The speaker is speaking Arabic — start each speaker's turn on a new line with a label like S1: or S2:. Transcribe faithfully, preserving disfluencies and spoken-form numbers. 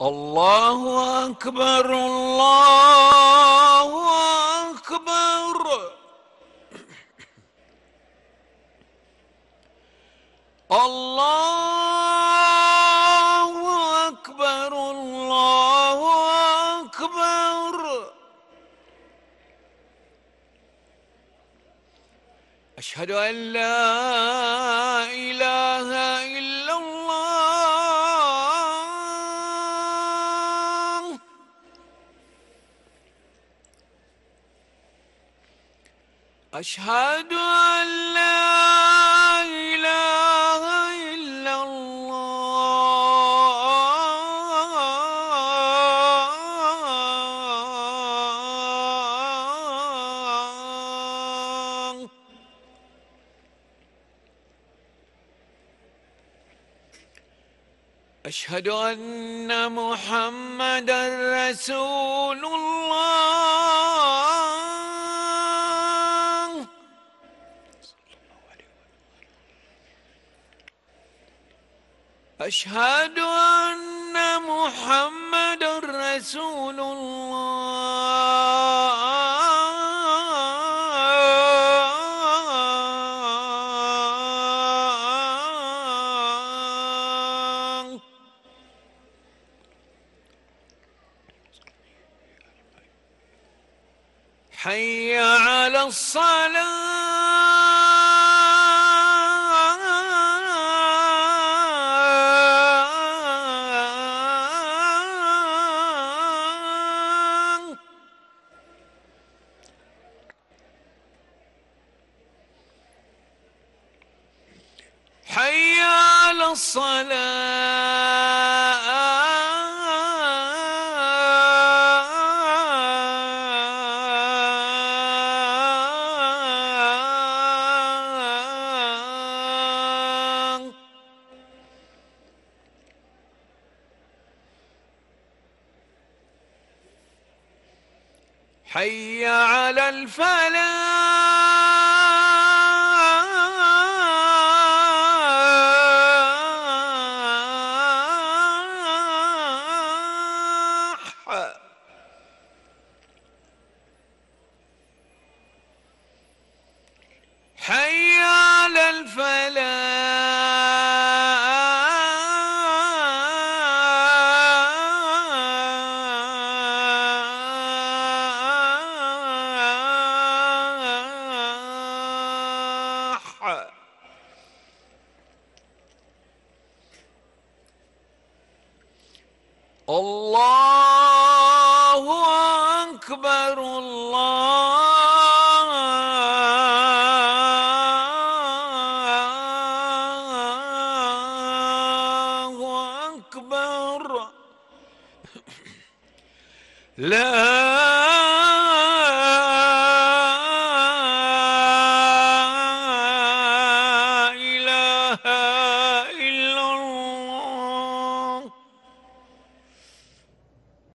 S1: الله أكبر الله أكبر. الله أكبر الله أكبر. أشهد أن لا إله إلا الله. أشهد أن لا إله إلا الله. أشهد أن محمدًا رسول الله. أشهد أن محمدًا رسول الله. حي على الصلاة. حي على الصلاة. حي على الفلاح. حي على الفلاح. الله أكبر الله أكبر. لا